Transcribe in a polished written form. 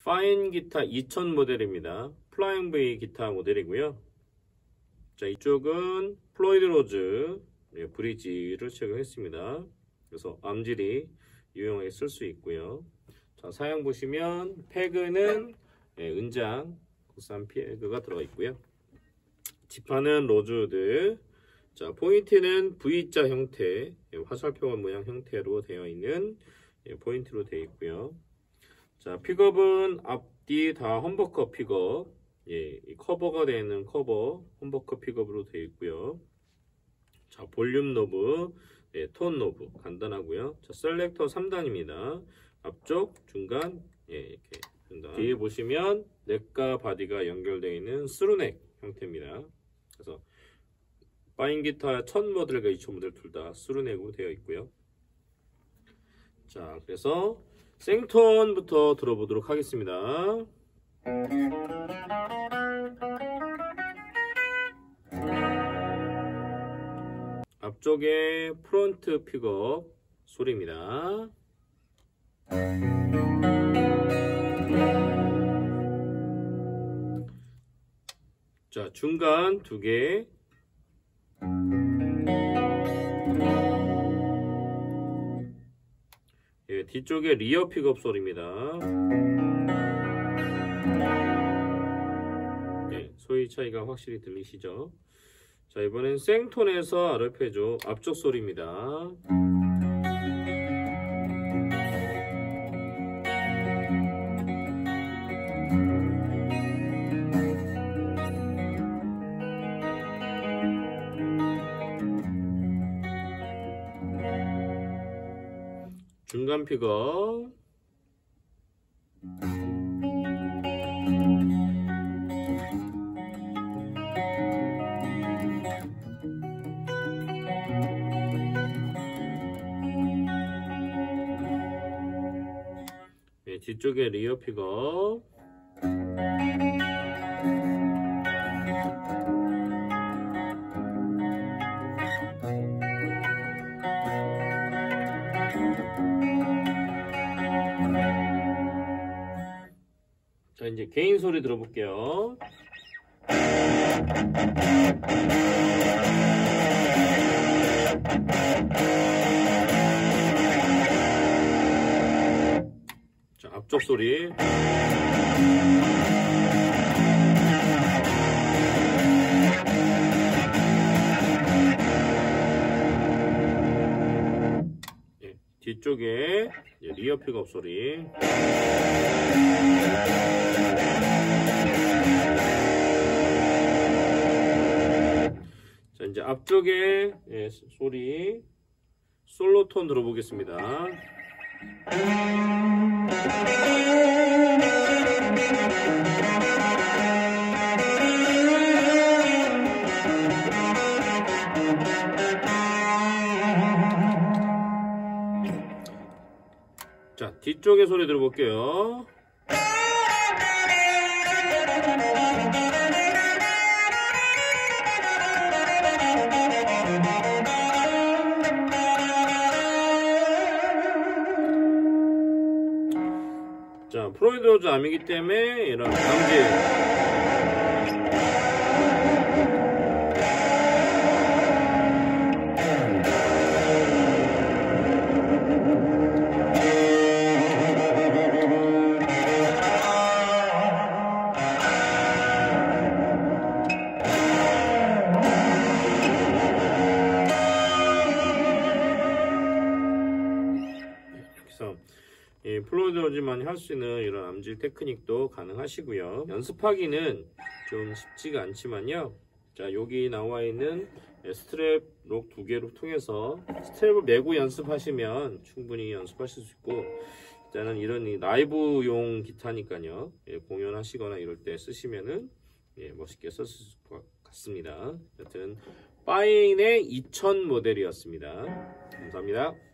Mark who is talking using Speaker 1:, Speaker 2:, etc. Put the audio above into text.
Speaker 1: 파인 기타 2000 모델입니다. 플라잉 V 기타 모델이고요. 자, 이쪽은 플로이드 로즈 브리지를 착용했습니다. 그래서 암질이 유용하게 쓸 수 있고요. 자, 사양 보시면 패그는 은장 국산 패그가 들어가 있고요. 지판은 로즈우드. 자, 포인트는 V자 형태, 화살표 모양 형태로 되어 있는 포인트로 되어 있고요. 자, 픽업은 앞뒤 다 험버커 픽업, 이 커버가 되는 커버 험버커 픽업으로 되어 있고요. 자, 볼륨 노브, 톤 노브 간단하고요. 자, 셀렉터 3단입니다. 앞쪽, 중간, 이렇게 중간. 뒤에 보시면 넥과 바디가 연결되어 있는 스루넥 형태입니다. 그래서 파인 기타 1000 모델과 2000 모델 둘 다 스루넥으로 되어 있고요. 자, 그래서 생톤부터 들어보도록 하겠습니다. 앞쪽에 프론트 픽업 소리입니다. 자, 중간 두 개. 뒤쪽에 리어 픽업 소리입니다. 소리 차이가 확실히 들리시죠? 자, 이번엔 생톤에서 아르페조 앞쪽 소리입니다. 중간 픽업. 뒤쪽에 리어 픽업. 자, 이제 개인 소리 들어볼게요. 자, 앞쪽 소리. 뒤쪽에 리어 픽업 소리. 자, 이제 앞쪽에 소리 솔로 톤 들어보겠습니다. 자, 뒤쪽에 소리 들어볼게요. 자, 플로이드 로즈 암이기 때문에 이런 감지. 플로이드 로즈만이 할 수 있는 이런 암질 테크닉도 가능하시고요. 연습하기는 좀 쉽지가 않지만요. 자, 여기 나와 있는 스트랩 록 두 개를 통해서 스트랩을 매고 연습하시면 충분히 연습하실 수 있고, 일단은 이런 라이브용 기타니까요. 공연하시거나 이럴 때 쓰시면은 멋있게 썼을 것 같습니다. 여튼 파인의 2000 모델이었습니다. 감사합니다.